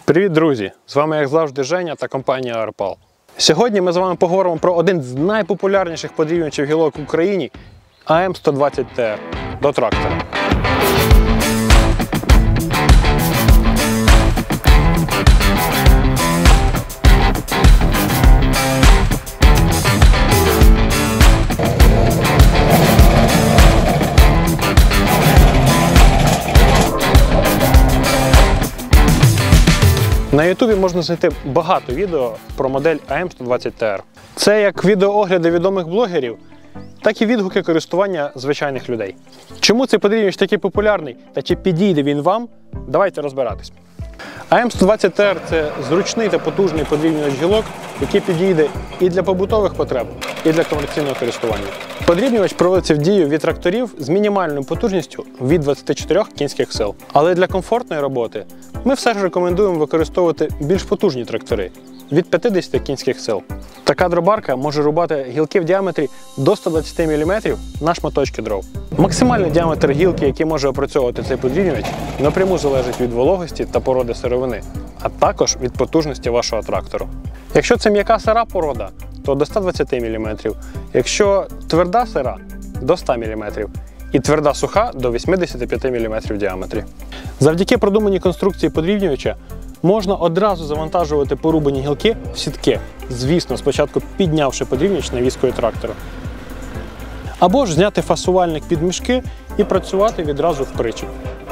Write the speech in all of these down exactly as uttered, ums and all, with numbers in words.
Привіт, друзі! З вами, як завжди, Женя та компанія Арпал. Сьогодні ми з вами поговоримо про один з найпопулярніших подрібнювачів гілок в Україні – А М сто двадцять Т Р до трактора. На ютубі можна знайти багато відео про модель А М сто двадцять Т Р. Це як відеоогляди відомих блогерів, так і відгуки користування звичайних людей. Чому цей подрібнювач такий популярний та чи підійде він вам? Давайте розбиратись. А М сто двадцять Т Р – це зручний та потужний подрібнювач гілок, який підійде і для побутових потреб, і для комерційного користування. Подрібнювач проводиться в дію від тракторів з мінімальною потужністю від двадцяти чотирьох кінських сил. Але для комфортної роботи ми все ж рекомендуємо використовувати більш потужні трактори від п'ятдесяти кінських сил. Така дробарка може рубати гілки в діаметрі до ста двадцяти міліметрів на шматочки дров. Максимальний діаметр гілки, який може опрацьовувати цей подрібнювач, напряму залежить від вологості та породи сировини, а також від потужності вашого трактору. Якщо це м'яка сира порода, то до ста двадцяти міліметрів, якщо тверда сира – до ста міліметрів і тверда суха – до вісімдесяти п'яти міліметрів в діаметрі. Завдяки продуманій конструкції подрібнювача можна одразу завантажувати порубані гілки в сітки, звісно, спочатку піднявши подрібнювач навіскою трактора. Або ж зняти фасувальник під мішки і працювати відразу в причіп.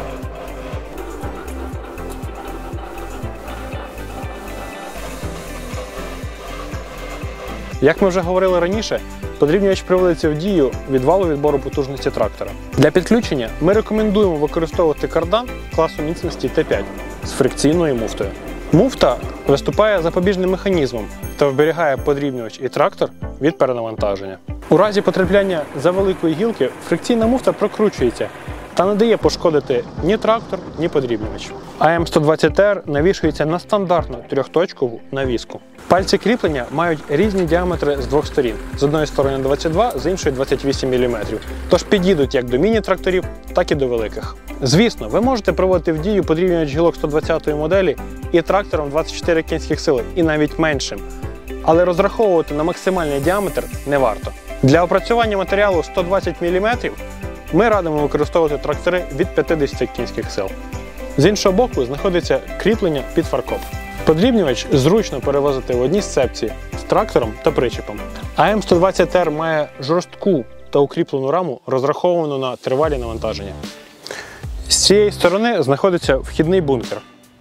Як ми вже говорили раніше, подрібнювач приводиться в дію від валу відбору потужності трактора. Для підключення ми рекомендуємо використовувати кардан класу міцності Т п'ять з фрикційною муфтою. Муфта виступає запобіжним механізмом та вберігає подрібнювач і трактор від перенавантаження. У разі потрапляння за великої гілки фрикційна муфта прокручується та не дає пошкодити ні трактор, ні подрібнювач. А М сто двадцять Т Р навішується на стандартну трьохточкову навіску. Пальці кріплення мають різні діаметри з двох сторін. З одної сторони двадцять два, з іншої двадцять вісім міліметрів. Тож підійдуть як до міні-тракторів, так і до великих. Звісно, ви можете проводити в дію подрібнювач гілок сто двадцятої моделі і трактором двадцять чотири кінських сили, і навіть меншим. Але розраховувати на максимальний діаметр не варто. Для опрацювання матеріалу сто двадцять міліметрів ми радимо використовувати трактори від п'ятдесяти кінських сил. З іншого боку знаходиться кріплення під фаркоп. Подрібнювач зручно перевозити в одній сцепці з трактором та причепом. А М сто двадцять Т Р має жорстку та укріплену раму, розраховану на тривалі навантаження. З цієї сторони знаходиться вхідний бункер.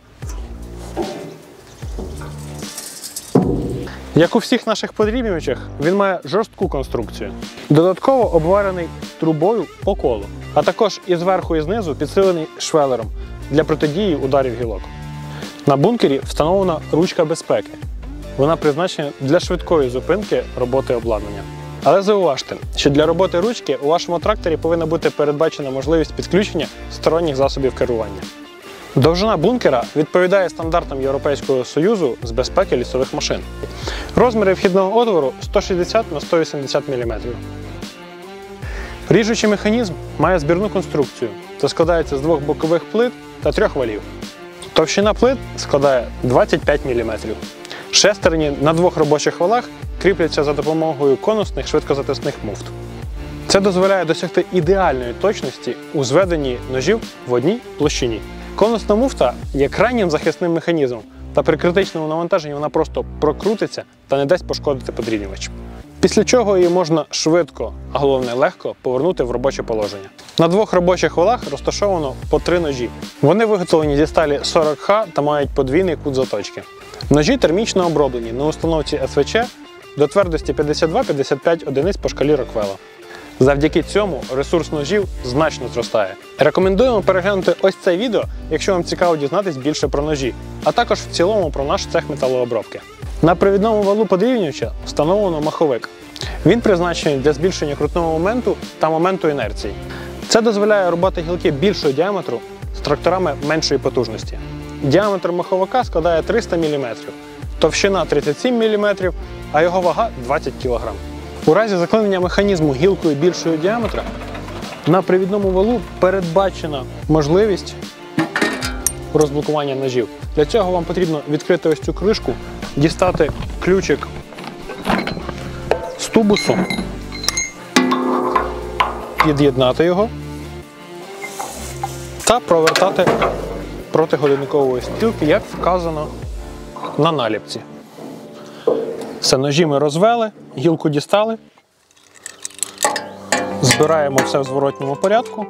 Як у всіх наших подрібнювачах, він має жорстку конструкцію. Додатково обварений трубою по колу, а також і зверху і знизу підсилений швелером для протидії ударів гілок. На бункері встановлена ручка безпеки. Вона призначена для швидкої зупинки роботи обладнання. Але зауважте, що для роботи ручки у вашому тракторі повинна бути передбачена можливість підключення сторонніх засобів керування. Довжина бункера відповідає стандартам Європейського Союзу з безпеки лісових машин. Розміри вхідного отвору сто шістдесят на сто вісімдесят міліметрів. Ріжучий механізм має збірну конструкцію та складається з двох бокових плит та трьох валів. Товщина плит складає двадцять п'ять міліметрів. Шестерні на двох робочих валах кріпляться за допомогою конусних швидкозатисних муфт. Це дозволяє досягти ідеальної точності у зведенні ножів в одній площині. Конусна муфта є крайнім захисним механізмом, та при критичному навантаженні вона просто прокрутиться та не дасть пошкодити подрібнювач. Після чого її можна швидко, а головне легко, повернути в робоче положення. На двох робочих валах розташовано по три ножі. Вони виготовлені зі сталі сорок Х та мають подвійний кут заточки. Ножі термічно оброблені на установці С В Ч до твердості п'ятдесят два - п'ятдесят п'ять одиниць по шкалі Роквелла. Завдяки цьому ресурс ножів значно зростає. Рекомендуємо переглянути ось це відео, якщо вам цікаво дізнатись більше про ножі, а також в цілому про наш цех металообробки. На привідному валу подрібнювача встановлено маховик. Він призначений для збільшення крутного моменту та моменту інерції. Це дозволяє рубати гілки більшого діаметру з тракторами меншої потужності. Діаметр маховика складає триста міліметрів, товщина тридцять сім міліметрів, а його вага двадцять кілограмів. У разі заклинення механізму гілкою більшого діаметра на привідному валу передбачена можливість розблокування ножів. Для цього вам потрібно відкрити ось цю кришку, дістати ключик з тубусу, від'єднати його та провертати проти годинникової стрілки, як вказано на наліпці. Все, ножі ми розвели, гілку дістали, збираємо все в зворотньому порядку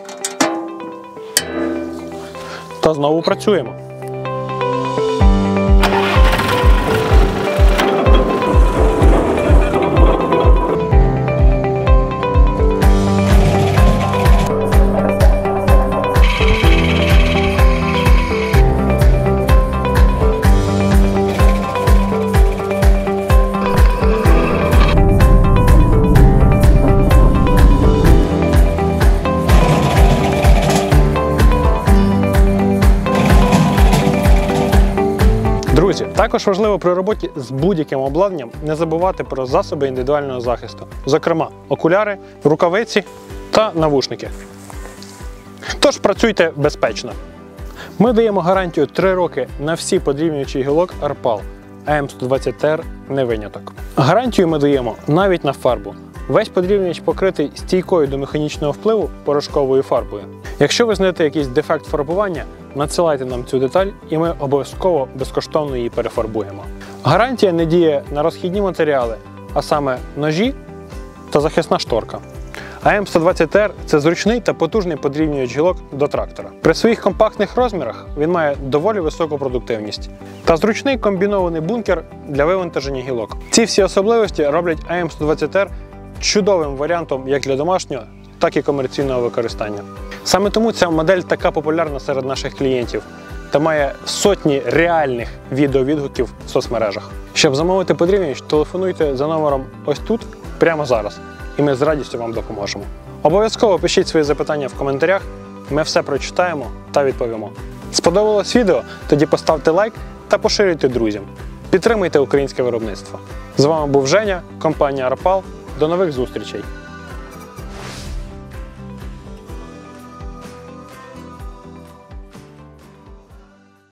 та знову працюємо. Друзі, також важливо при роботі з будь-яким обладнанням не забувати про засоби індивідуального захисту, зокрема окуляри, рукавиці та навушники. Тож працюйте безпечно. Ми даємо гарантію три роки на всі подрібнювачі гілок Арпал, а ем сто двадцять те ер не виняток. Гарантію ми даємо навіть на фарбу. Весь подрібнювач покритий стійкою до механічного впливу порошковою фарбою. Якщо ви знаєте якийсь дефект фарбування, надсилайте нам цю деталь і ми обов'язково безкоштовно її перефарбуємо. Гарантія не діє на розхідні матеріали, а саме ножі та захисна шторка. а ем сто двадцять те ер – це зручний та потужний подрібнювач гілок до трактора. При своїх компактних розмірах він має доволі високу продуктивність та зручний комбінований бункер для вивантаження гілок. Ці всі особливості роблять а ем сто двадцять те ер чудовим варіантом як для домашнього, так і комерційного використання. Саме тому ця модель така популярна серед наших клієнтів та має сотні реальних відеовідгуків в соцмережах. Щоб замовити подрібнювач, телефонуйте за номером ось тут, прямо зараз, і ми з радістю вам допоможемо. Обов'язково пишіть свої запитання в коментарях, ми все прочитаємо та відповімо. Сподобалось відео? Тоді поставте лайк та поширюйте друзям. Підтримуйте українське виробництво. З вами був Женя, компанія Арпал. До нових зустрічей!